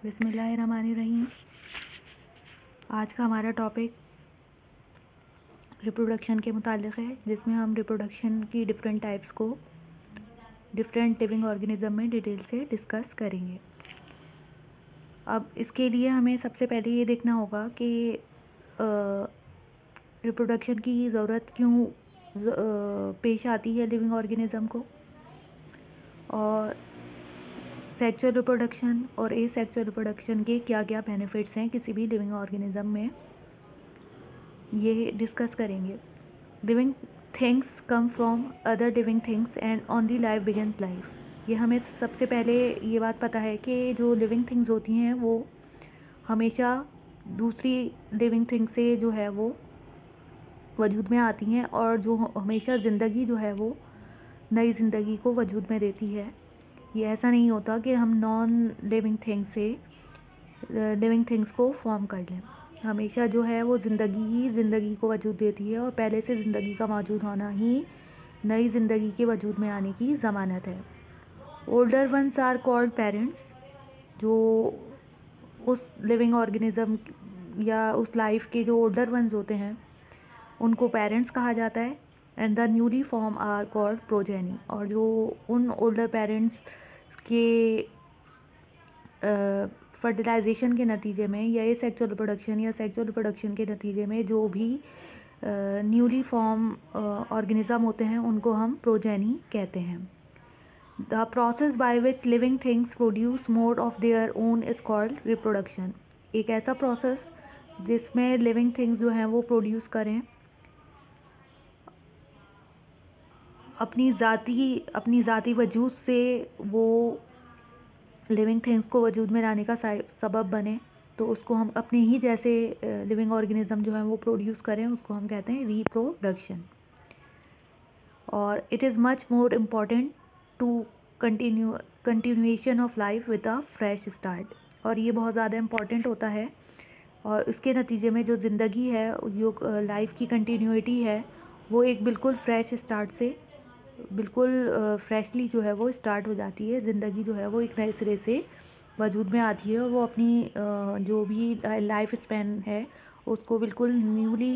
बिस्मिल्लाहिर्रहमानिर्रहीम। आज का हमारा टॉपिक रिप्रोडक्शन के मुतालिक है, जिसमें हम रिप्रोडक्शन की डिफरेंट टाइप्स को डिफरेंट लिविंग ऑर्गेनिज्म में डिटेल से डिस्कस करेंगे। अब इसके लिए हमें सबसे पहले ये देखना होगा कि रिप्रोडक्शन की ज़रूरत क्यों पेश आती है लिविंग ऑर्गेनिज्म को, और सेक्सुअल रिप्रोडक्शन और एसेक्सुअल रिप्रोडक्शन के क्या क्या बेनिफिट्स हैं किसी भी लिविंग ऑर्गेनिज्म में, ये डिस्कस करेंगे। Living things come from other living things and only life begins life. ये हमें सबसे पहले ये बात पता है कि जो लिविंग थिंग्स होती हैं वो हमेशा दूसरी लिविंग थिंग से जो है वो वजूद में आती हैं, और जो हमेशा ज़िंदगी जो है वो नई ज़िंदगी को वजूद में देती है। ये ऐसा नहीं होता कि हम नॉन लिविंग थिंग्स से लिविंग थिंग्स को फॉर्म कर लें। हमेशा जो है वो ज़िंदगी ही ज़िंदगी को वजूद देती है, और पहले से ज़िंदगी का मौजूद होना ही नई ज़िंदगी के वजूद में आने की ज़मानत है। Older ones are called parents. जो उस लिविंग ऑर्गेनिज्म या उस लाइफ के जो ओल्डर वंस होते हैं उनको पेरेंट्स कहा जाता है। And the newly form are called progeny. और जो उन ओल्डर पेरेंट्स के फर्टिलाइजेशन के नतीजे में या सेक्सुअल रिप्रोडक्शन या सेक्सुअल रिप्रोडक्शन के नतीजे में जो भी न्यूली फॉर्म ऑर्गेनिज्म होते हैं उनको हम प्रोजेनी कहते हैं। The process by which living things produce more of their own is called reproduction. एक ऐसा प्रोसेस जिसमें लिविंग थिंग्स जो हैं वो प्रोड्यूस करें अपनी ज़ाती वजूद से, वो लिविंग थिंग्स को वजूद में लाने का सबब बने, तो उसको हम अपने ही जैसे लिविंग ऑर्गेनिज्म जो है वो प्रोड्यूस करें, उसको हम कहते हैं रिप्रोडक्शन। और it is much more important to continuation of life with a fresh start. और ये बहुत ज़्यादा इम्पॉर्टेंट होता है, और इसके नतीजे में जो ज़िंदगी है, जो लाइफ की कंटिन्यूटी है, वो एक बिल्कुल फ्रेश स्टार्ट से बिल्कुल फ्रेशली जो है वो स्टार्ट हो जाती है। ज़िंदगी जो है वो एक नए सिरे से वजूद में आती है, और वो अपनी जो भी लाइफ स्पैन है उसको बिल्कुल न्यूली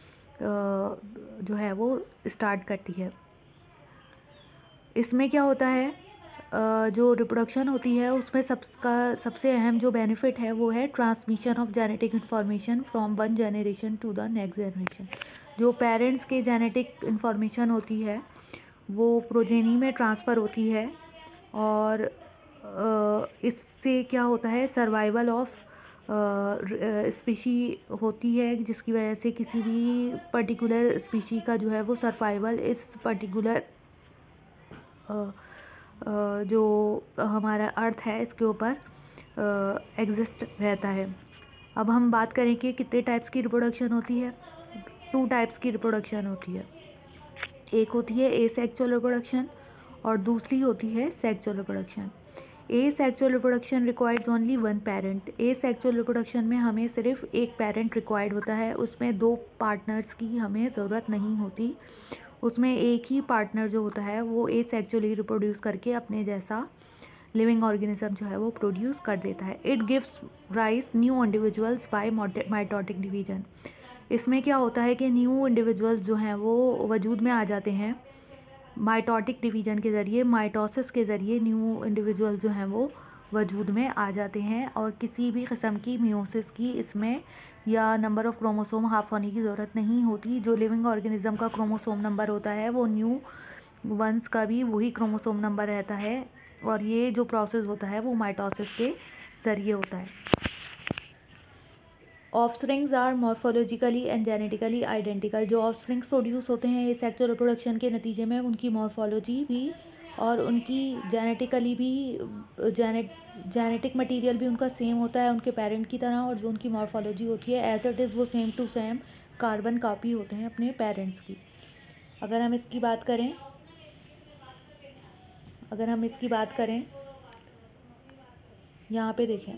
जो है वो स्टार्ट करती है। इसमें क्या होता है, जो रिप्रोडक्शन होती है उसमें सबसे अहम जो बेनिफिट है वो है transmission of genetic information from one generation to the next generation. जो पेरेंट्स के जेनेटिक इंफॉर्मेशन होती है वो प्रोजेनी में ट्रांसफ़र होती है, और इससे क्या होता है, सर्वाइवल ऑफ स्पीशी होती है, जिसकी वजह से किसी भी पर्टिकुलर स्पीशी का जो है वो सर्वाइवल इस पर्टिकुलर जो हमारा अर्थ है इसके ऊपर एग्जिस्ट रहता है। अब हम बात करें कि कितने टाइप्स की रिप्रोडक्शन होती है। 2 टाइप्स की रिप्रोडक्शन होती है। एक होती है एसेक्सुअल रिप्रोडक्शन और दूसरी होती है sexual reproduction. Asexual reproduction requires only one parent. Asexual reproduction में हमें सिर्फ एक पेरेंट रिक्वायर्ड होता है, उसमें 2 पार्टनर्स की हमें ज़रूरत नहीं होती। उसमें एक ही पार्टनर जो होता है वो एसेक्सुअली रिप्रोड्यूस करके अपने जैसा लिविंग ऑर्गेनिज्म जो है वो प्रोड्यूस कर देता है। It gives rise new individuals by mitotic division. इसमें क्या होता है कि न्यू इंडिविजुअल्स जो हैं वो वजूद में आ जाते हैं माइटोटिक डिवीजन के ज़रिए, माइटोसिस के ज़रिए न्यू इंडिविजुअल जो हैं वो वजूद में आ जाते हैं, और किसी भी किस्म की मियोसिस की इसमें या नंबर ऑफ़ क्रोमोसोम हाफ होने की ज़रूरत नहीं होती। जो लिविंग ऑर्गेनिज्म का क्रोमोसोम नंबर होता है वो न्यू वंस का भी वही क्रोमोसोम नंबर रहता है, और ये जो प्रोसेस होता है वो माइटोसिस के ज़रिए होता है। Offsprings are morphologically and genetically identical. जो ऑफस्प्रिंग्स प्रोड्यूस होते हैं ये सेक्सुअल रिप्रोडक्शन के नतीजे में, उनकी मॉर्फोलॉजी भी और उनकी जेनेटिकली भी जेनेटिक मटेरियल भी उनका सेम होता है उनके पेरेंट की तरह, और जो उनकी मॉर्फोलॉजी होती है एज इट इज़ वो same to same carbon copy होते हैं अपने पेरेंट्स की। अगर हम इसकी बात करें यहाँ पे देखें,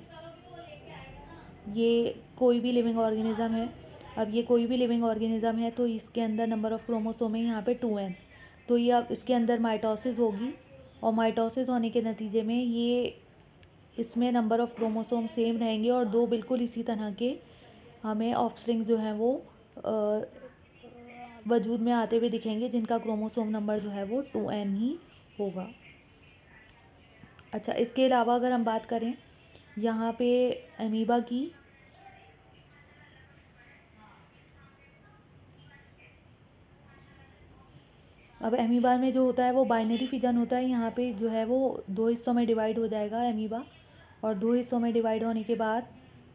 ये कोई भी लिविंग ऑर्गेनिज्म है। अब ये कोई भी लिविंग ऑर्गेनिज्म है तो इसके अंदर नंबर ऑफ़ क्रोमोसोम है यहाँ पे 2n। तो ये अब इसके अंदर माइटोसिस होगी, और माइटोसिस होने के नतीजे में ये इसमें नंबर ऑफ़ क्रोमोसोम सेम रहेंगे और 2 बिल्कुल इसी तरह के हमें ऑफस्प्रिंग जो हैं वो वजूद में आते हुए दिखेंगे, जिनका क्रोमोसोम नंबर जो है वो 2n ही होगा। अच्छा, इसके अलावा अगर हम बात करें यहाँ पे अमीबा की, अब अमीबा में जो होता है वो बाइनरी फिजन होता है। यहाँ पे जो है वो 2 हिस्सों में डिवाइड हो जाएगा अमीबा, और 2 हिस्सों में डिवाइड होने के बाद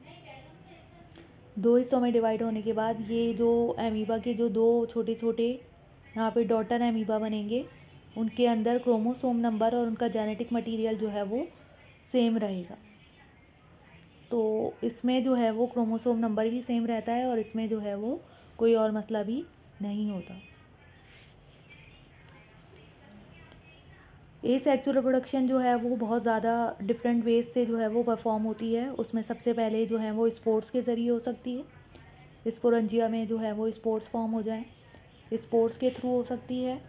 ये जो अमीबा के जो 2 छोटे छोटे यहाँ पे डॉटर अमीबा बनेंगे, उनके अंदर क्रोमोसोम नंबर और उनका जेनेटिक मटेरियल जो है वो सेम रहेगा। तो इसमें जो है वो क्रोमोसोम नंबर भी सेम रहता है और इसमें जो है वो कोई और मसला भी नहीं होता। एसेक्सुअल रिप्रोडक्शन जो है वो बहुत ज़्यादा डिफरेंट वेज से जो है वो परफॉर्म होती है। उसमें सबसे पहले जो है वो स्पोर्ट्स के ज़रिए हो सकती है। स्पोरेंजिया में जो है वो स्पोर्ट्स फॉर्म हो जाए, स्पोर्ट्स के थ्रू हो सकती है।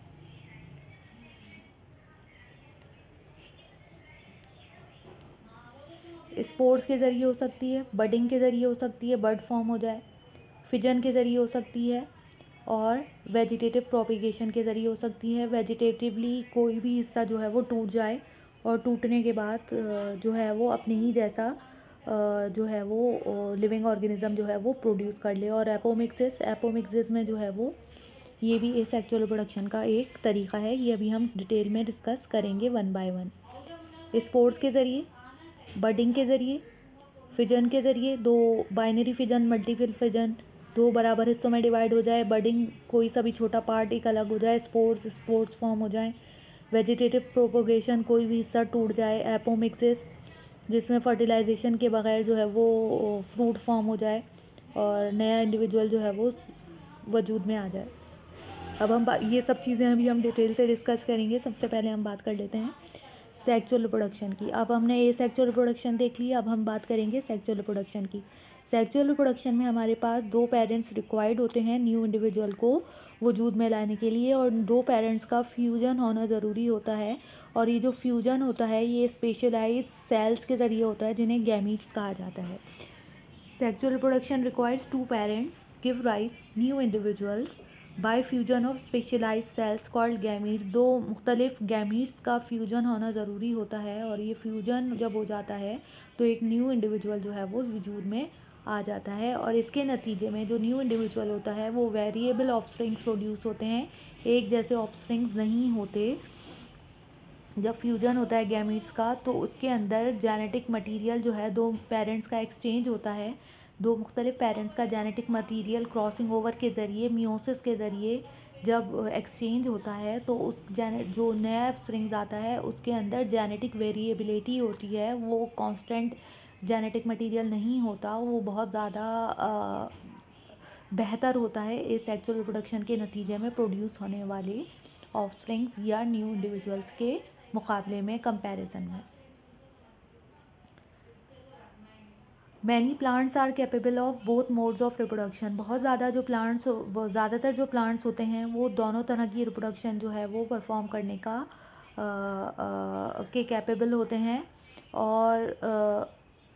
स्पोर्ट्स के ज़रिए हो सकती है, बडिंग के ज़रिए हो सकती है, बर्ड फॉर्म हो जाए, फिजन के ज़रिए हो सकती है, और वेजिटेटिव प्रोपिगेशन के ज़रिए हो सकती है। वेजिटेटिवली कोई भी हिस्सा जो है वो टूट जाए और टूटने के बाद जो है वो अपने ही जैसा जो है वो लिविंग ऑर्गेनिज्म जो है वो प्रोड्यूस कर ले। और एपोमिक्सिस में जो है वो ये भी एसेक्सुअल रिप्रोडक्शन का एक तरीका है। ये अभी हम डिटेल में डिस्कस करेंगे 1 बाय 1। स्पोर्ट्स के ज़रिए, बडिंग के ज़रिए, फिजन के ज़रिए, 2 बाइनरी फिजन, मल्टीपल फिजन, 2 बराबर हिस्सों में डिवाइड हो जाए, बडिंग कोई सा भी छोटा पार्ट एक अलग हो जाए, स्पोर्ट्स फॉर्म हो जाए, वेजिटेटिव प्रोपोगेशन कोई भी हिस्सा टूट जाए, एपोमिक्सिस जिसमें फर्टिलाइजेशन के बगैर जो है वो फ्रूट फॉर्म हो जाए और नया इंडिविजुअल जो है वो वजूद में आ जाए। अब हम ये सब चीज़ें अभी हम डिटेल से डिस्कस करेंगे। सबसे पहले हम बात कर लेते हैं सेक्सुअल रिप्रोडक्शन की। अब हमने ये सेक्सुअल रिप्रोडक्शन देख ली, अब हम बात करेंगे सेक्सुअल रिप्रोडक्शन की। सेक्सुअल रिप्रोडक्शन में हमारे पास 2 पेरेंट्स रिक्वायर्ड होते हैं न्यू इंडिविजुअल को वजूद में लाने के लिए, और 2 पेरेंट्स का फ्यूजन होना ज़रूरी होता है। और ये जो फ्यूजन होता है ये स्पेशलाइज सेल्स के ज़रिए होता है, जिन्हें गैमीट्स कहा जाता है। Sexual reproduction requires 2 parents give rise new individuals by fusion of specialise cells called gametes. 2 मुख्तलिफ गैमीट्स का फ्यूजन होना ज़रूरी होता है, और ये फ्यूजन जब हो जाता है तो एक न्यू इंडिविजुअल जो है वो वजूद में आ जाता है। और इसके नतीजे में जो न्यू इंडिविजुअल होता है वो वेरिएबल ऑफस्प्रिंग्स प्रोड्यूस होते हैं, एक जैसे ऑफस्प्रिंग्स नहीं होते। जब फ्यूजन होता है गैमीट्स का तो उसके अंदर जेनेटिक मटेरियल जो है 2 पेरेंट्स का एक्सचेंज होता है। 2 मुख्तलिफ पेरेंट्स का जेनेटिक मटेरियल क्रॉसिंग ओवर के ज़रिए, मियोसिस के ज़रिए जब एक्सचेंज होता है तो उस जो नया स्प्रिंग्स आता है उसके अंदर जेनेटिक वेरिएबिलिटी होती है। वो कांस्टेंट जेनेटिक मटेरियल नहीं होता, वो बहुत ज़्यादा बेहतर होता है इस सेक्सुअल रिप्रोडक्शन के नतीजे में प्रोड्यूस होने वाले ऑफस्प्रिंग्स या न्यू इंडिविजुअल्स के मुकाबले में, कंपैरिजन में। Many plants are capable of both modes of reproduction. बहुत ज़्यादा जो प्लांट्स, ज़्यादातर जो प्लांट्स होते हैं वो दोनों तरह की रिप्रोडक्शन जो है वो परफॉर्म करने का के कैपेबल होते हैं। और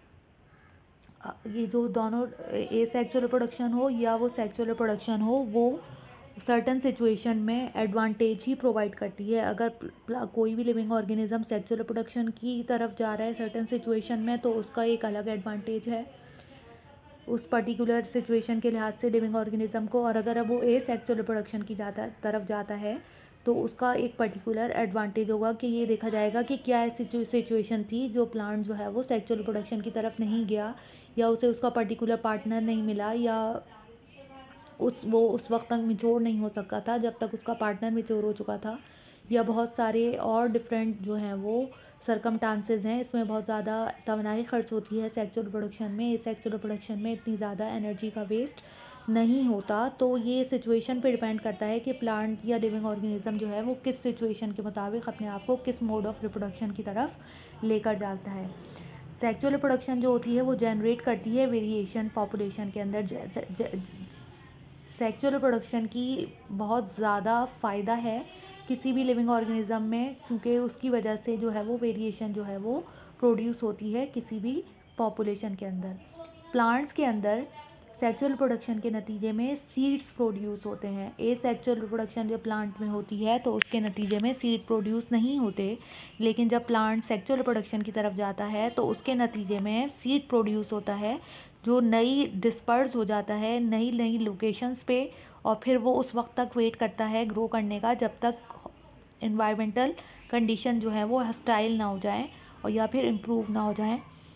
ये जो दोनों एसेक्सुअल रिप्रोडक्शन हो या वो सेक्सुअल रिप्रोडक्शन हो, वो सर्टन सिचुएशन में एडवांटेज ही प्रोवाइड करती है। अगर कोई भी लिविंग ऑर्गेनिज्म सेक्सुअल रिप्रोडक्शन की तरफ जा रहा है सर्टन सिचुएशन में, तो उसका एक अलग एडवांटेज है उस पर्टिकुलर सिचुएशन के लिहाज से लिविंग ऑर्गेनिज्म को। और अगर अब वो एसेक्सुअल रिप्रोडक्शन की तरफ जाता है तो उसका एक पर्टिकुलर एडवांटेज होगा कि ये देखा जाएगा कि क्या ऐसी सिचुएशन थी जो प्लांट जो है वो सेक्सुअल रिप्रोडक्शन की तरफ नहीं गया, या उसे उसका पर्टिकुलर पार्टनर नहीं मिला, या वो उस वक्त तक मिच्योर नहीं हो सका था जब तक उसका पार्टनर मिच्योर हो चुका था, या बहुत सारे और डिफरेंट जो हैं वो सरकमस्टांसेस हैं। इसमें बहुत ज़्यादा तवानाई खर्च होती है सेक्सुअल रिप्रोडक्शन में। इस सेक्सुअल रिप्रोडक्शन में इतनी ज़्यादा एनर्जी का वेस्ट नहीं होता। तो ये सिचुएशन पे डिपेंड करता है कि प्लांट या लिविंग ऑर्गेनिज्म जो है वो किस सिचुएशन के मुताबिक अपने आप को किस मोड ऑफ रिप्रोडक्शन की तरफ लेकर जाता है। सेक्सुअल रिप्रोडक्शन जो होती है वो जनरेट करती है वेरिएशन पॉपुलेशन के अंदर। सेक्सुअल रिप्रोडक्शन की बहुत ज़्यादा फ़ायदा है किसी भी लिविंग ऑर्गेनिज्म में, क्योंकि उसकी वजह से जो है वो वेरिएशन जो है वो प्रोड्यूस होती है किसी भी पॉपुलेशन के अंदर। प्लांट्स के अंदर सेक्सुअल रिप्रोडक्शन के नतीजे में सीड्स प्रोड्यूस होते हैं। ए सेक्सुअल रिप्रोडक्शन जब प्लांट में होती है तो उसके नतीजे में सीड प्रोड्यूस नहीं होते, लेकिन जब प्लांट सेक्सुअल रिप्रोडक्शन की तरफ जाता है तो उसके नतीजे में सीड प्रोड्यूस होता है, जो नई डिस्पर्स हो जाता है नई नई लोकेशंस पे, और फिर वो उस वक्त तक वेट करता है ग्रो करने का जब तक इन्वायरमेंटल कंडीशन जो है वो हॉस्टाइल ना हो जाए और या फिर इम्प्रूव ना हो जाए।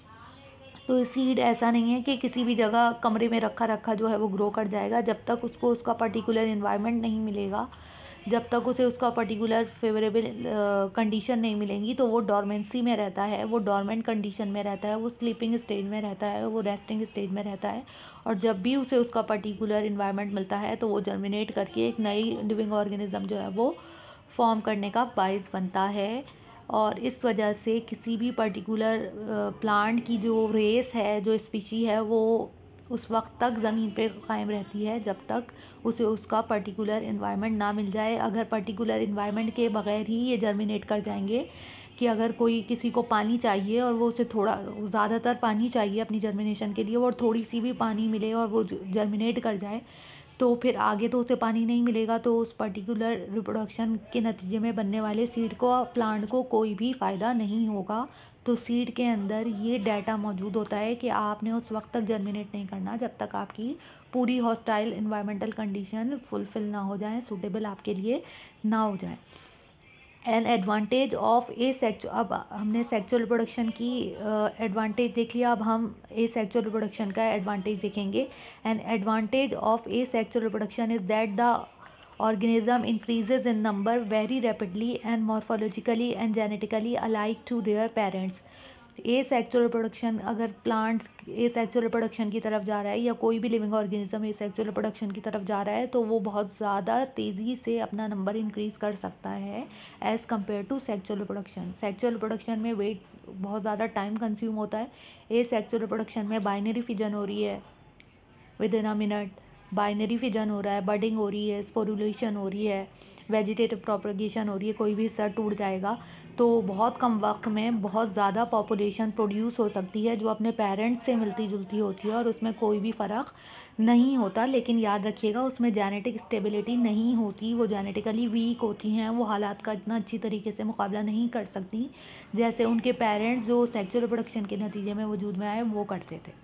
तो सीड ऐसा नहीं है कि किसी भी जगह कमरे में रखा रखा जो है वो ग्रो कर जाएगा। जब तक उसको उसका पर्टिकुलर इन्वायरमेंट नहीं मिलेगा, जब तक उसे उसका पर्टिकुलर फेवरेबल कंडीशन नहीं मिलेंगी, तो वो डॉर्मेंसी में रहता है, वो डॉर्मेंट कंडीशन में रहता है, वो स्लीपिंग स्टेज में रहता है, वो रेस्टिंग स्टेज में रहता है। और जब भी उसे उसका पर्टिकुलर इन्वायरमेंट मिलता है तो वो जर्मिनेट करके एक नई लिविंग ऑर्गेनिज्म जो है वो फॉर्म करने का बाइस बनता है। और इस वजह से किसी भी पर्टिकुलर प्लांट की जो रेस है, जो स्पीशी है, वो उस वक्त तक ज़मीन पे कायम रहती है जब तक उसे उसका पर्टिकुलर इन्वायरमेंट ना मिल जाए। अगर पर्टिकुलर इन्वायरमेंट के बगैर ही ये जर्मिनेट कर जाएंगे, कि अगर कोई किसी को पानी चाहिए और वो उसे थोड़ा ज़्यादातर पानी चाहिए अपनी जर्मिनेशन के लिए, और थोड़ी सी भी पानी मिले और वो जर्मिनेट कर जाए, तो फिर आगे तो उसे पानी नहीं मिलेगा, तो उस पर्टिकुलर रिप्रोडक्शन के नतीजे में बनने वाले सीड को, प्लांट को कोई भी फ़ायदा नहीं होगा। तो सीड के अंदर ये डाटा मौजूद होता है कि आपने उस वक्त तक जर्मिनेट नहीं करना जब तक आपकी पूरी हॉस्टाइल इन्वायरमेंटल कंडीशन फुलफ़िल ना हो जाए, सूटेबल आपके लिए ना हो जाए। An advantage of asexual, अब हमने सेक्चुअल रिप्रोडक्शन की एडवांटेज देख लिया, अब हम ए सेक्चुअल रिप्रोडक्शन का एडवांटेज देखेंगे। An advantage of asexual reproduction is that the organism increases in number very rapidly and morphologically and genetically alike to their parents। Asexual reproduction, अगर plants asexual reproduction की तरफ जा रहा है या कोई भी living organism asexual reproduction की तरफ जा रहा है, तो वो बहुत ज़्यादा तेज़ी से अपना नंबर इंक्रीज़ कर सकता है as compare to sexual reproduction. Sexual reproduction में वेट बहुत ज़्यादा टाइम कंज्यूम होता है। ए सेक्सुअल रिप्रोडक्शन में बाइनरी फिजन हो रही है within a minute, binary fission हो रहा है, बडिंग हो रही है, स्पोरुलेशन हो रही है, वेजिटेटिव प्रोपगेशन हो रही है, कोई भी हिस्सा टूट जाएगा, तो बहुत कम वक्त में बहुत ज़्यादा पॉपुलेशन प्रोड्यूस हो सकती है जो अपने पेरेंट्स से मिलती जुलती होती है, और उसमें कोई भी फ़र्क नहीं होता। लेकिन याद रखिएगा, उसमें जेनेटिक स्टेबिलिटी नहीं होती, वो जेनेटिकली वीक होती हैं, वो हालात का इतना अच्छी तरीके से मुकाबला नहीं कर सकती जैसे उनके पेरेंट्स जो सेक्सुअल रिप्रोडक्शन के नतीजे में वजूद में आए वो करते थे।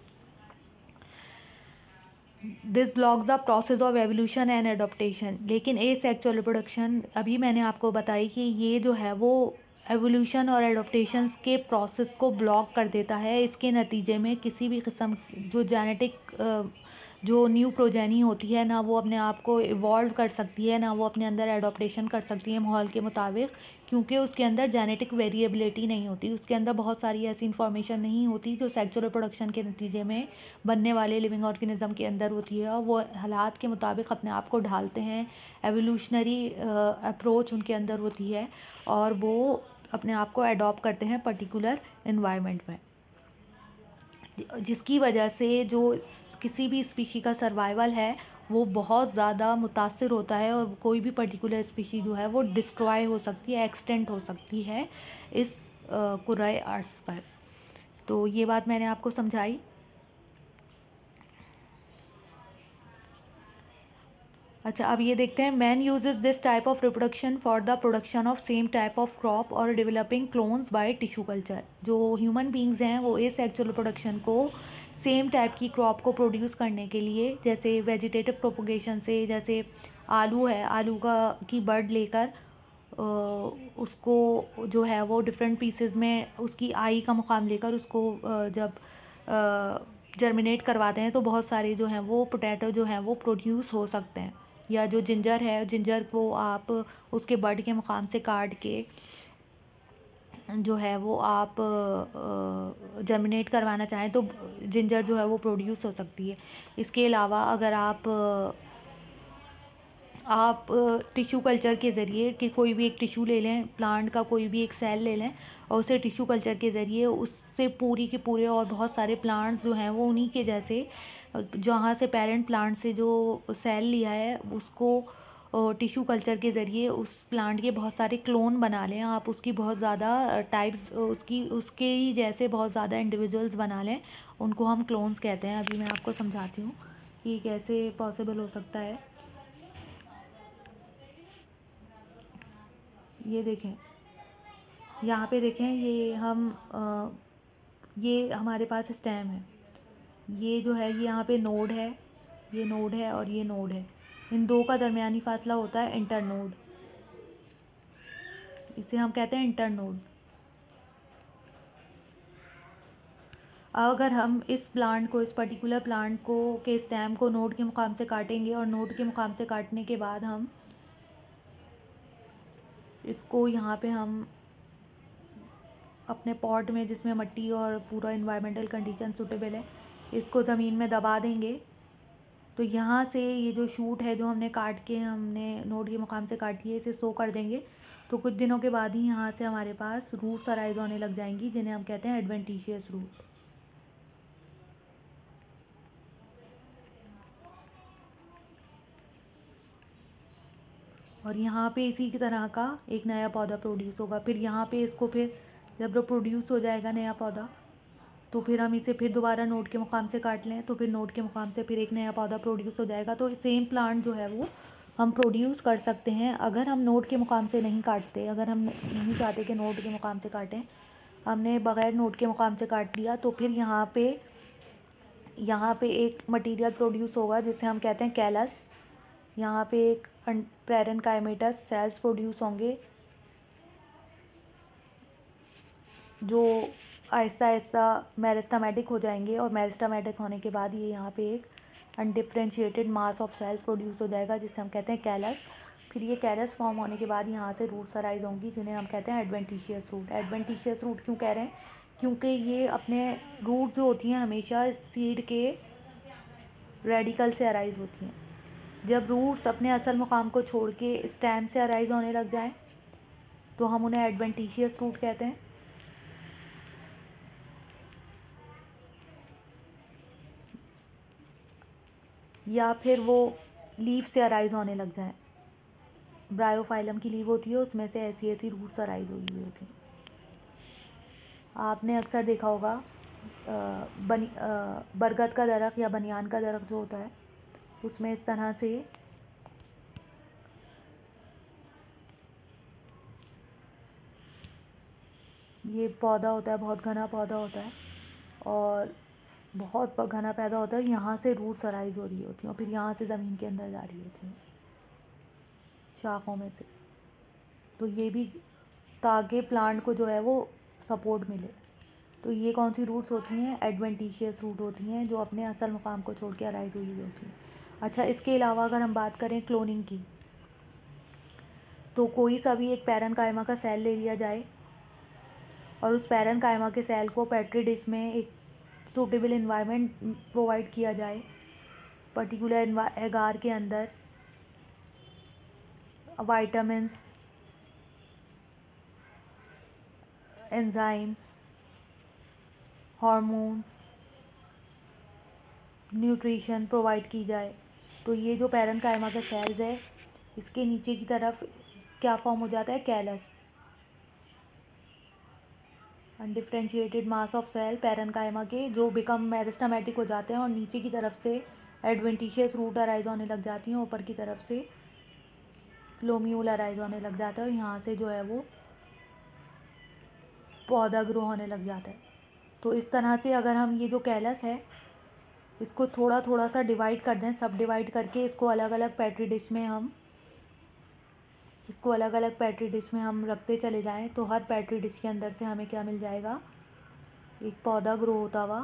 This blocks the process of evolution and adaptation. लेकिन ए सेक्सुअल रिप्रोडक्शन, अभी मैंने आपको बताई कि ये जो है वो एवोल्यूशन और एडोप्टेशंस के प्रोसेस को ब्लॉक कर देता है। इसके नतीजे में किसी भी किस्म जो जेनेटिक जो न्यू प्रोजेनी होती है ना, वो अपने आप को इवॉल्व कर सकती है, ना वो अपने अंदर एडोप्टेशन कर सकती है माहौल के मुताबिक, क्योंकि उसके अंदर जेनेटिक वेरिएबिलिटी नहीं होती, उसके अंदर बहुत सारी ऐसी इंफॉर्मेशन नहीं होती जो सेक्सुअल रिप्रोडक्शन के नतीजे में बनने वाले लिविंग ऑर्गेनिज्म के अंदर होती है, और वो हालात के मुताबिक अपने आप को ढालते हैं। एवोल्यूशनरी अप्रोच उनके अंदर होती है और वो अपने आप को अडॉप्ट करते हैं पर्टिकुलर इन्वायरमेंट में, जिसकी वजह से जो किसी भी स्पीशी का सर्वाइवल है वो बहुत ज़्यादा मुतासिर होता है, और कोई भी पर्टिकुलर स्पीशी जो है वो डिस्ट्रॉय हो सकती है, एक्सटेंट हो सकती है इस कुर्राए अर्थ पर। तो ये बात मैंने आपको समझाई। अच्छा, अब ये देखते हैं, man uses this type of reproduction for the production of same type of crop और developing clones by tissue culture. जो ह्यूमन बींग्स हैं वो एसेक्सुअल रिप्रोडक्शन को सेम टाइप की क्रॉप को प्रोड्यूस करने के लिए, जैसे वेजिटेटिव प्रोपोगेशन से, जैसे आलू है, आलू का की बर्ड लेकर उसको जो है वो डिफरेंट पीसेस में उसकी आई का मुकाम लेकर उसको जब जर्मिनेट करवाते हैं तो बहुत सारे जो हैं वो पोटैटो जो हैं वो प्रोड्यूस हो सकते हैं। या जो जिंजर है, जिंजर को आप उसके बड के मुकाम से काट के जो है वो आप जर्मिनेट करवाना चाहें तो जिंजर जो है वो प्रोड्यूस हो सकती है। इसके अलावा अगर आप टिश्यू कल्चर के ज़रिए, कि कोई भी एक टिश्यू ले लें, प्लांट का कोई भी एक सेल ले लें और उसे टिश्यू कल्चर के ज़रिए उससे पूरी के पूरे और बहुत सारे प्लांट्स जो हैं वो उन्हीं के जैसे, जहाँ से पेरेंट प्लांट से जो सेल लिया है उसको टिश्यू कल्चर के ज़रिए उस प्लांट के बहुत सारे क्लोन बना लें आप, उसकी बहुत ज़्यादा टाइप्स, उसके ही जैसे बहुत ज़्यादा इंडिविजुअल्स बना लें, उनको हम क्लोन्स कहते हैं। अभी मैं आपको समझाती हूँ कि कैसे पॉसिबल हो सकता है। ये देखें, यहाँ पे देखें, ये हमारे पास स्टेम है, ये जो है ये यहाँ पे नोड है, ये नोड है और ये नोड है। इन दो का दरमियानी फासला होता है इंटरनोड, इसे हम कहते हैं इंटरनोड। अगर हम इस प्लांट को, इस पर्टिकुलर प्लांट को के स्टेम को नोड के मुकाम से काटेंगे और नोड के मुकाम से काटने के बाद हम इसको यहाँ पे हम अपने पॉट में, जिसमें मिट्टी और पूरा इन्वायरमेंटल कंडीशन सूटेबल है, इसको ज़मीन में दबा देंगे। तो यहाँ से ये जो शूट है जो हमने काट के, हमने नोड के मुकाम से काटी है, इसे सो कर देंगे। तो कुछ दिनों के बाद ही यहाँ से हमारे पास रूट्स अराइज होने लग जाएंगी, जिन्हें हम कहते हैं एडवेंटिशियस रूट। और यहाँ पे इसी की तरह का एक नया पौधा प्रोड्यूस होगा। फिर यहाँ पे इसको, फिर जब वो प्रोड्यूस हो जाएगा नया पौधा, तो फिर हम इसे फिर दोबारा नोड के मुकाम से काट लें, तो फिर नोड के मुकाम से फिर एक नया पौधा प्रोड्यूस हो जाएगा। तो सेम प्लांट जो है वो हम प्रोड्यूस कर सकते हैं अगर हम नोड के मुकाम से नहीं काटते। अगर हम नहीं चाहते कि नोड के मुकाम से काटें, हमने बग़ैर नोड के मुकाम से काट लिया, तो फिर यहाँ पे एक मटेरियल प्रोड्यूस होगा जिसे हम कहते हैं कैलस। यहाँ पे एक पैरेन्काइमेटस सेल्स प्रोड्यूस होंगे जो आहिस्ता आहिस्ता मेरिस्टेमेटिक हो जाएंगे, और मेरिस्टेमेटिक होने के बाद ये यहाँ पे एक undifferentiated mass of cells produce हो जाएगा जिसे हम कहते हैं कैलस। फिर ये कैलस फॉर्म होने के बाद यहाँ से रूट्स अराइज होंगी, जिन्हें हम कहते हैं एडवेंटिशियस रूट। एडवेंटिशियस रूट क्यों कह रहे हैं? क्योंकि ये अपने रूट जो होती हैं हमेशा सीड के रेडिकल से अराइज होती हैं। जब रूट्स अपने असल मुकाम को छोड़ के स्टेम से अराइज होने लग जाएं, तो हम उन्हें एडवेंटिशियस रूट कहते हैं। या फिर वो लीफ से अराइज होने लग जाएं। ब्रायोफाइलम की लीफ होती है, उसमें से ऐसी ऐसी रूट्स अराइज हुई हुई होती हैं। आपने अक्सर देखा होगा बरगद का दरख्त या बनियान का दरख्त जो होता है, उसमें इस तरह से ये पौधा होता है, बहुत घना पौधा होता है और बहुत घना पैदा होता है। यहाँ से रूट्स अराइज हो रही होती हैं और फिर यहाँ से ज़मीन के अंदर जा रही होती हैं शाखों में से। तो ये भी ताकि प्लांट को जो है वो सपोर्ट मिले। तो ये कौन सी रूट्स होती हैं? एडवेंटिशियस रूट होती हैं, जो अपने असल मुकाम को छोड़ के अराइज हुई होती हैं। अच्छा, इसके अलावा अगर हम बात करें क्लोनिंग की, तो कोई सा भी एक पैरेन्काइमा का सेल ले लिया जाए और उस पैरेन्काइमा के सेल को पेट्री डिश में एक सूटेबल इन्वायरमेंट प्रोवाइड किया जाए, पर्टिकुलर एगार के अंदर vitamins, enzymes, hormones, nutrition provide की जाए, तो ये जो पैरेन्काइमा के सेल्स है, इसके नीचे की तरफ क्या फॉर्म हो जाता है? Callus, undifferentiated mass of cell parenchyma के, जो बिकम मेरिस्टेमेटिक हो जाते हैं और नीचे की तरफ से एडवेंटिशियस रूट अराइज होने लग जाती हैं, ऊपर की तरफ से फ्लोम्यूल अराइज होने लग जाता है और यहाँ से जो है वो पौधा ग्रो होने लग जाता है। तो इस तरह से अगर हम ये जो कैलस है इसको थोड़ा थोड़ा सा डिवाइड कर दें, सब डिवाइड करके इसको अलग अलग पेट्री डिश में हम रखते चले जाएं, तो हर पेट्री डिश के अंदर से हमें क्या मिल जाएगा? एक पौधा ग्रो होता हुआ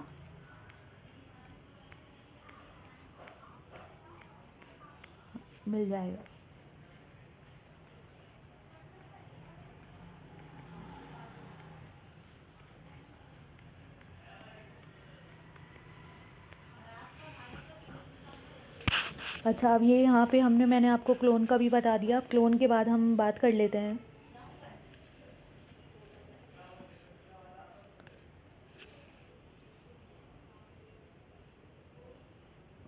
मिल जाएगा। अच्छा, अब ये यहाँ पे मैंने आपको क्लोन का भी बता दिया। क्लोन के बाद हम बात कर लेते हैं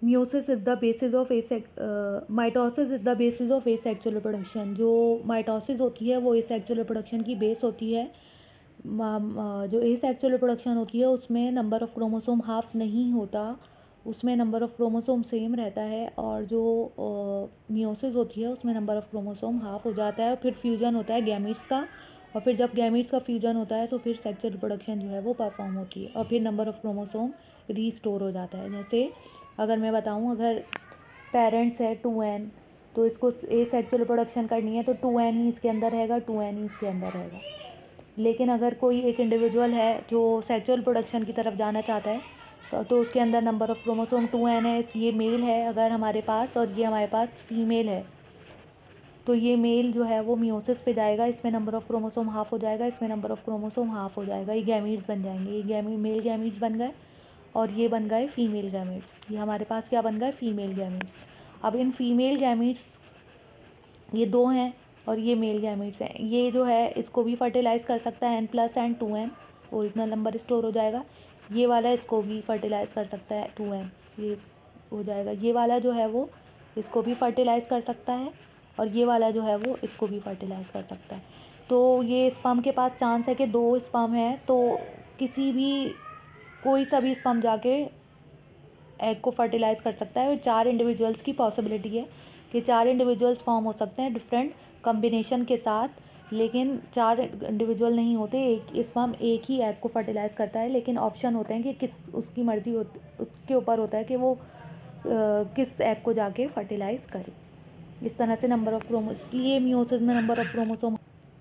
meiosis is the basis of mitosis is the basis of asexual reproduction. जो माइटोसिस होती है वो एसेक्सुअल रिप्रोडक्शन की बेस होती है। जो एसेक्सुअल रिप्रोडक्शन होती है उसमें नंबर ऑफ़ क्रोमोसोम हाफ नहीं होता, उसमें नंबर ऑफ़ क्रोमोसोम सेम रहता है। और जो मियोसिस होती है उसमें नंबर ऑफ़ क्रोमोसोम हाफ हो जाता है और फिर फ्यूजन होता है गैमीट्स का, और फिर जब गैमीट्स का फ्यूजन होता है तो फिर सेक्सुअल रिप्रोडक्शन जो है वो परफॉर्म होती है और फिर नंबर ऑफ़ क्रोमोसोम रीस्टोर हो जाता है। जैसे अगर मैं बताऊँ, अगर पेरेंट्स है 2n, तो इसको ए सेक्सुअल रिप्रोडक्शन करनी है तो 2n ही इसके अंदर रहेगा, 2n ही इसके अंदर रहेगा। लेकिन अगर कोई एक इंडिविजुअल है जो सेक्सुअल प्रोडक्शन की तरफ जाना चाहता है तो उसके अंदर नंबर ऑफ़ क्रोमोसोम 2n है, ये मेल है अगर हमारे पास, और ये हमारे पास फीमेल है, तो ये मेल जो है वो मियोसिस पे जाएगा, इसमें नंबर ऑफ़ क्रोमोसोम हाफ हो जाएगा, इसमें नंबर ऑफ़ क्रोमोसोम हाफ हो जाएगा, ये गैमीट्स बन जाएंगे। ये मेल गैमीट्स बन गए और ये बन गए फीमेल गैमीट्स। ये हमारे पास क्या बन गए, फीमेल गैमीट्स। अब इन फीमेल गैमीट्स, ये 2 हैं और ये मेल गैमीट्स हैं, ये जो है इसको भी फर्टिलाइज़ कर सकता है n+n 2n, original number store हो जाएगा। ये वाला इसको भी फर्टिलाइज़ कर सकता है 2n, ये हो जाएगा। ये वाला जो है वो इसको भी फर्टिलाइज़ कर सकता है और ये वाला जो है वो इसको भी फर्टिलाइज़ कर सकता है। तो ये स्पर्म के पास चांस है कि 2 स्पर्म है तो किसी भी कोई सा भी स्पर्म जाके एग को फर्टिलाइज़ कर सकता है। और 4 इंडिविजुअल्स की पॉसिबिलिटी है कि 4 इंडिविजुअल्स फॉर्म हो सकते हैं डिफरेंट कम्बिनेशन के साथ, लेकिन 4 इंडिविजुअल नहीं होते। एक स्पर्म एक ही एग को फर्टिलाइज़ करता है, लेकिन ऑप्शन होते हैं कि किस उसकी मर्ज़ी होती, उसके ऊपर होता है कि वो किस एग को जाके फर्टिलाइज़ करे। इस तरह से नंबर ऑफ़ इसलिए मियोसिस में नंबर ऑफ़ क्रोमोसोम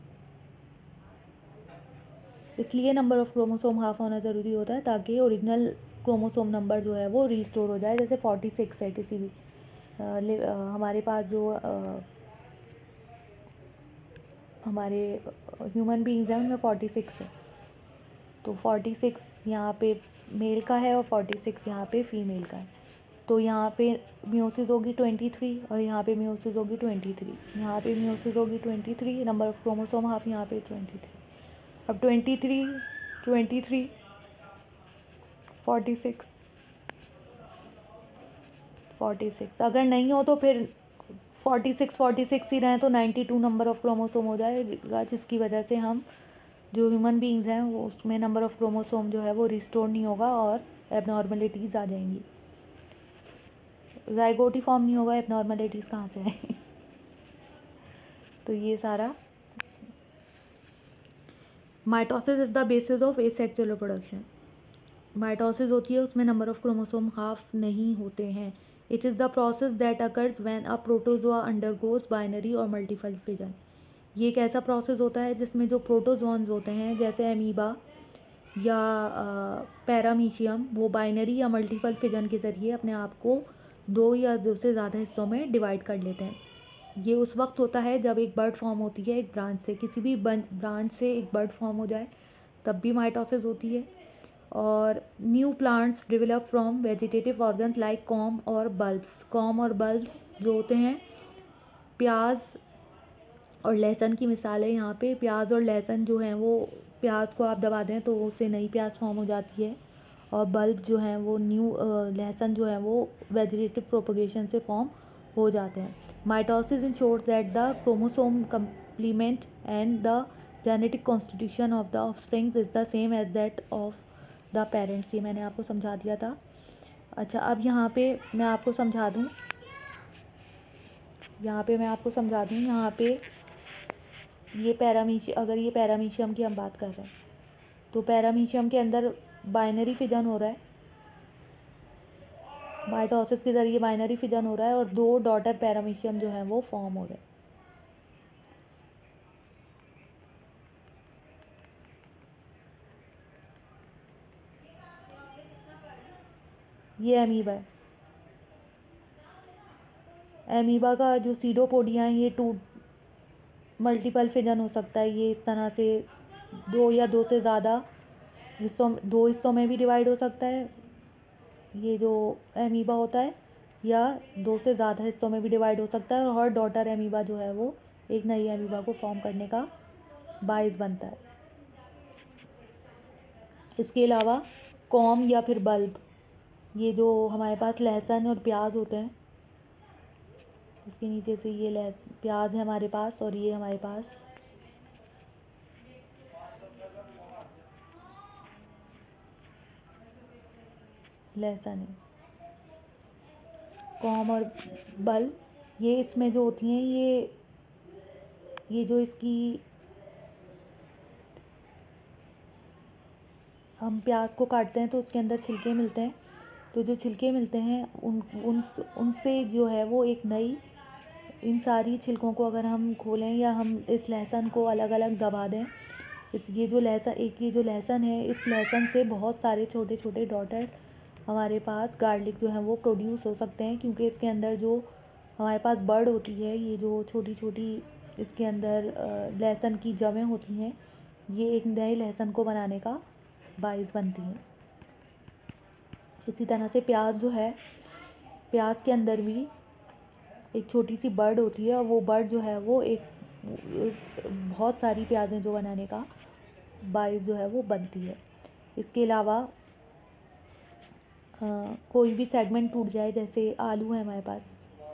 हाफ होना ज़रूरी होता है ताकि ओरिजिनल क्रोमोसोम नंबर जो है वो रीस्टोर हो जाए। जैसे 46 है किसी भी हमारे पास जो हमारे ह्यूमन बीइंग्स हैं उनमें 46 है, तो 46 यहाँ पे मेल का है और 46 यहाँ पे फीमेल का है। तो यहाँ पे मियोसिस होगी 23 और यहाँ पे मियोसिस होगी 23, यहाँ पे मियोसिस होगी 23, नंबर ऑफ़ क्रोमोसोम हाफ यहाँ पे 23। अब 23 46 46 अगर नहीं हो तो फिर 46 ही रहें तो 92 नंबर ऑफ़ क्रोमोसोम हो जाएगा, जिसकी वजह से हम जो ह्यूमन बीइंग्स हैं वो उसमें नंबर ऑफ़ क्रोमोसोम जो है वो रिस्टोर नहीं होगा और एबनॉर्मलिटीज़ आ जाएंगी। ज़ाइगोटी फॉर्म नहीं होगा, एबनॉर्मलिटीज़ कहाँ से आएंगी। तो ये सारा mitosis is the basis of asexual reproduction. Mitosis होती है उसमें नंबर ऑफ़ क्रोमोसोम हाफ नहीं होते हैं। It is the process that occurs when a protozoa undergoes binary और मल्टीपल फिजन। ये एक ऐसा प्रोसेस होता है जिसमें जो प्रोटोजोन्स होते हैं जैसे अमीबा या पैरामीशियम, वो बाइनरी या मल्टीपल फिजन के ज़रिए अपने आप को 2 या 2 से ज़्यादा हिस्सों में डिवाइड कर लेते हैं। ये उस वक्त होता है जब एक बर्ड फॉर्म होती है एक ब्रांच से, किसी भी ब्रांच से एक बर्ड फॉर्म हो जाए तब भी माइटोसिस होती है। और new plants develop from vegetative organs like corm और बल्ब्स। कॉम और बल्ब्स जो होते हैं प्याज और लहसुन की मिसाल है यहाँ पे। प्याज और लहसुन जो हैं वो, प्याज को आप दबा दें तो उससे नई प्याज फॉर्म हो जाती है, और बल्ब जो हैं वो न्यू लहसुन जो है वो वेजिटेटिव प्रोपगेशन से फॉर्म हो जाते हैं। Mitosis ensures that the chromosome complement and the genetic constitution of the offsprings is the same as that of the parents. ये मैंने आपको समझा दिया था। अच्छा, अब यहाँ पे मैं आपको समझा दूँ, यहाँ पे ये अगर ये पैरामीशियम की हम बात कर रहे हैं तो पैरामीशियम के अंदर बाइनरी फिजन हो रहा है, माइटोसिस के ज़रिए बाइनरी फिजन हो रहा है और 2 डॉटर पैरामीशियम जो हैं वो फॉर्म हो रहे हैं। ये अमीबा है। अमीबा का जो सीडोपोडिया है ये 2 मल्टीपल फिजन हो सकता है। ये इस तरह से 2 या 2 से ज़्यादा हिस्सों 2 हिस्सों में भी डिवाइड हो सकता है ये जो अमीबा होता है, या 2 से ज़्यादा हिस्सों में भी डिवाइड हो सकता है, और हर डॉटर अमीबा जो है वो एक नई अमीबा को फॉर्म करने का बाइस बनता है। इसके अलावा कॉम या फिर बल्ब, ये जो हमारे पास लहसुन और प्याज होते हैं, इसके नीचे से ये प्याज है हमारे पास, और ये हमारे पास लहसुन है। कॉम और बल, ये इसमें जो होती हैं, ये जो इसकी हम प्याज को काटते हैं तो उसके अंदर छिलके मिलते हैं। तो जो छिलके मिलते हैं उनसे जो है वो एक नई, इन सारी छिलकों को अगर हम खोलें या हम इस लहसुन को अलग अलग दबा दें, ये जो लहसुन है, इस लहसुन से बहुत सारे छोटे छोटे डॉटेड हमारे पास गार्लिक जो है वो प्रोड्यूस हो सकते हैं, क्योंकि इसके अंदर जो हमारे पास बर्ड होती है, ये जो छोटी छोटी इसके अंदर लहसुन की जवें होती हैं, ये एक नए लहसुन को बनाने का बाइस बनती हैं। इसी तरह से प्याज जो है, प्याज के अंदर भी एक छोटी सी बर्ड होती है, और वो बर्ड जो है वो एक बहुत सारी प्याज़ें जो बनाने का बाइस जो है वो बनती है। इसके अलावा कोई भी सेगमेंट टूट जाए, जैसे आलू है हमारे पास,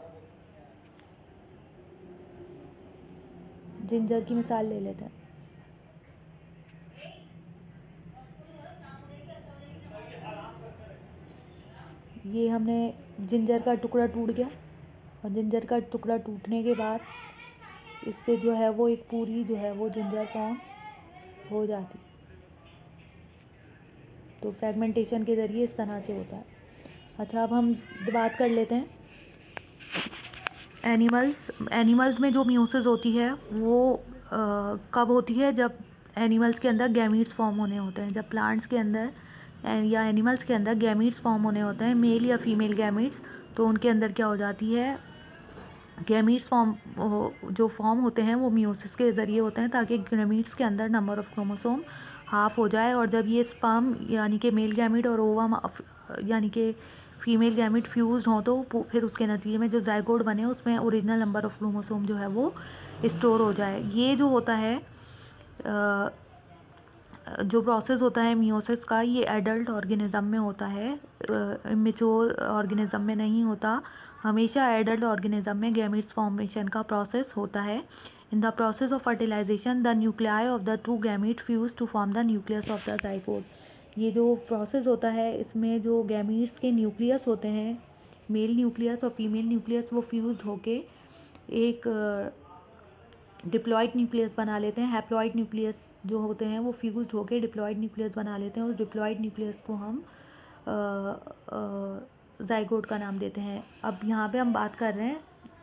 जिंजर की मिसाल ले लेते हैं। ये हमने जिंजर का टुकड़ा टूट गया, और जिंजर का टुकड़ा टूटने के बाद इससे जो है वो एक पूरी जो है वो जिंजर फॉर्म हो जाती। तो फ्रेगमेंटेशन के ज़रिए इस तरह से होता है। अच्छा, अब हम बात कर लेते हैं एनिमल्स में जो मियोसिस होती है वो कब होती है? जब एनिमल्स के अंदर गैमीट्स फॉर्म होने होते हैं। जब प्लांट्स के अंदर या एनिमल्स के अंदर गैमीट्स फॉर्म होने होते हैं, मेल या फीमेल गैमीट्स, तो उनके अंदर क्या हो जाती है, गैमीट्स जो फॉर्म होते हैं वो मियोसिस के ज़रिए होते हैं, ताकि गैमीट्स के अंदर नंबर ऑफ़ क्रोमोसोम हाफ हो जाए, और जब ये स्पर्म यानी कि मेल गैमीट और ओवम यानी कि फीमेल गैमीट फ्यूज़ हों, तो फिर उसके नतीजे में जो जाइगोट बने उसमें ओरिजिनल नंबर ऑफ़ क्रोमोसोम जो है वो स्टोर हो जाए। ये जो होता है जो प्रोसेस होता है मियोसिस का, ये एडल्ट ऑर्गेनिज़म में होता है, इमेच्योर ऑर्गेनिज़म में नहीं होता। हमेशा एडल्ट ऑर्गेनिज़म में गैमीट्स फॉर्मेशन का प्रोसेस होता है। In the process of fertilisation the nuclei of the two gamete fuse to form the nucleus of the zygote. ये जो प्रोसेस होता है, इसमें जो गैमीट्स के न्यूक्लियस होते हैं, मेल न्यूक्लियस और फीमेल न्यूक्लियस, वो फ्यूज्ड होके एक डिप्लॉइड न्यूक्लियस बना लेते हैं। हैप्लॉइड न्यूक्लियस जो होते हैं वो फ्यूज्ड होकर डिप्लॉइड न्यूक्लियस बना लेते हैं। उस डिप्लॉइड न्यूक्लियस को हम जाइगोट का नाम देते हैं। अब यहाँ पे हम बात कर रहे हैं,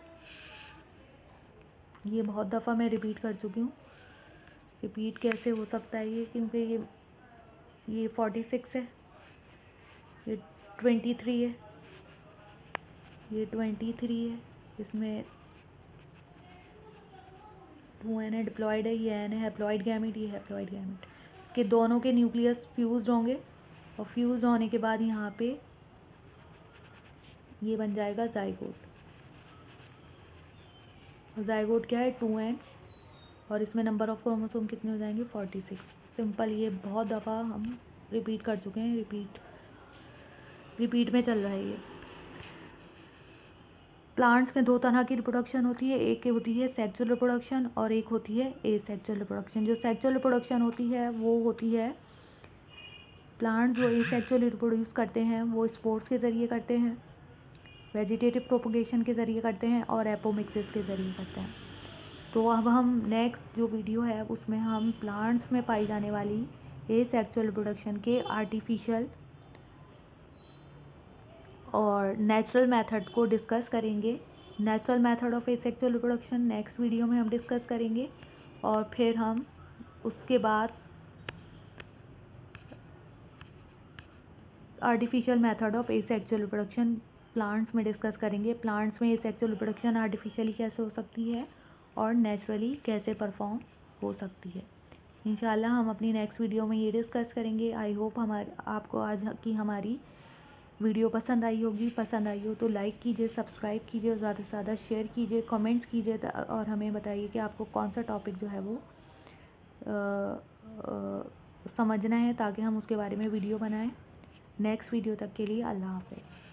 ये बहुत दफ़ा मैं रिपीट कर चुकी हूँ, रिपीट कैसे हो सकता है ये, क्योंकि ये 46 है, ये 23 है, ये 23 है, इसमें 2n है, डिप्लॉइड है, ये n है, हैप्लॉइड गैमीट, ये हैप्लॉइड गैमीट। इसके दोनों के न्यूक्लियस फ्यूज्ड होंगे, और फ्यूज्ड होने के बाद यहाँ पे ये बन जाएगा जाइगोट। जाइगोट क्या है? 2n, और इसमें नंबर ऑफ़ क्रोमोसोम कितने हो जाएंगे? 46। सिंपल, ये बहुत दफ़ा हम रिपीट कर चुके हैं, रिपीट में चल रहा है ये। प्लांट्स में दो तरह की रिप्रोडक्शन होती है, एक होती है सेक्सुअल रिप्रोडक्शन और एक होती है एसेक्सुअल रिप्रोडक्शन। जो सेक्सुअल रिप्रोडक्शन होती है वो होती है, प्लांट्स जो एसेक्सुअली रिप्रोड्यूस करते हैं वो स्पोर्स के ज़रिए करते हैं, वेजिटेटिव प्रोपोगेशन के ज़रिए करते हैं, और एपोमिक्सिस के ज़रिए करते हैं। तो अब हम नेक्स्ट जो वीडियो है उसमें हम प्लांट्स में पाई जाने वाली एसेक्सुअल रिप्रोडक्शन के आर्टिफिशियल और नेचुरल मेथड को डिस्कस करेंगे। Natural method of asexual reproduction next video में हम डिस्कस करेंगे, और फिर हम उसके बाद artificial method of asexual reproduction plants में डिस्कस करेंगे। प्लांट्स में एसेक्सुअल रिप्रोडक्शन आर्टिफिशियली कैसे हो सकती है और नेचुरली कैसे परफॉर्म हो सकती है। इंशाल्लाह हम अपनी नेक्स्ट वीडियो में ये डिस्कस करेंगे। आई होप आपको आज की हमारी वीडियो पसंद आई होगी। पसंद आई हो तो लाइक कीजिए, सब्सक्राइब कीजिए, ज़्यादा से ज़्यादा शेयर कीजिए, कमेंट्स कीजिए, और हमें बताइए कि आपको कौन सा टॉपिक जो है वो समझना है, ताकि हम उसके बारे में वीडियो बनाएं। नेक्स्ट वीडियो तक के लिए अल्लाह हाफ़िज़।